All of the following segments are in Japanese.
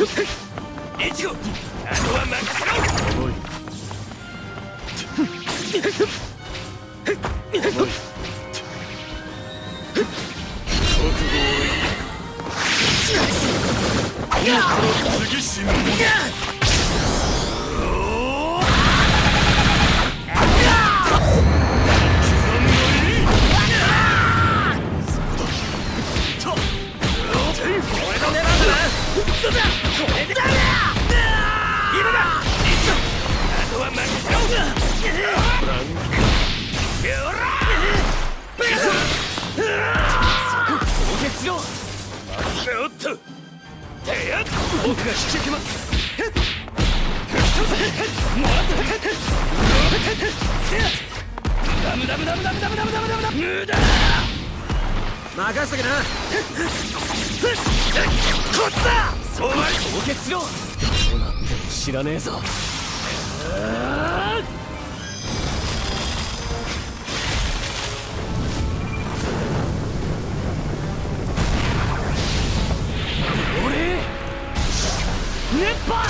イチゴ、あとは任せろ。 重い。次死ぬもの。 おっと、僕が引き受けます。ダムダムダムダムダムダムダムダムダム無駄。 任せとけな。 こっちだ。そうは凍結しろ。 どうなっても知らねえぞ。 熱波。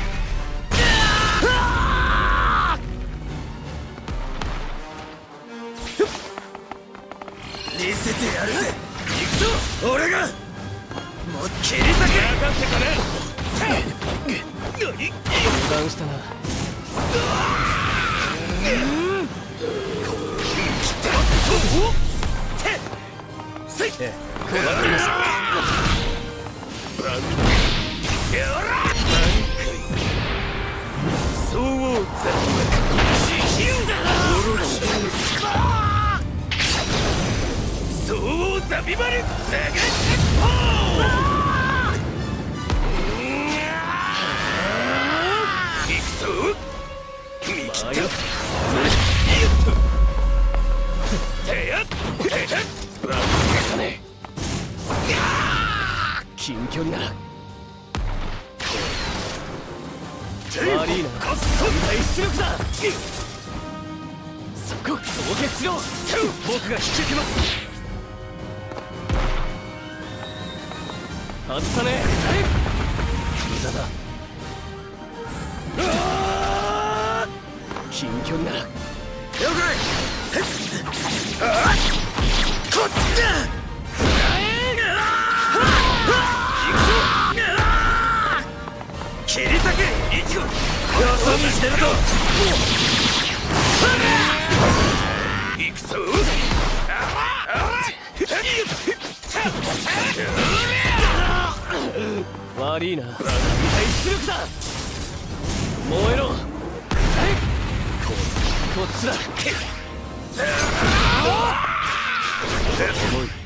見せてやるぜ。行くぞ俺が。もう切り裂け。任せたね。 油断したな。こうなってました。 そうザビバルザガッポー。行くぞ。見切った。よっと。てやっ。 近距離なら悪いな。最大出力だ。そこ凍結しろ。僕が引き受けます。 外さねえ。無駄だ。近距離なら了解。こっちだ。切り裂け。イチゴ、よそ見してると。行くぞ。 悪いな。 大出力だ。 燃えろ。こっちだ。重い。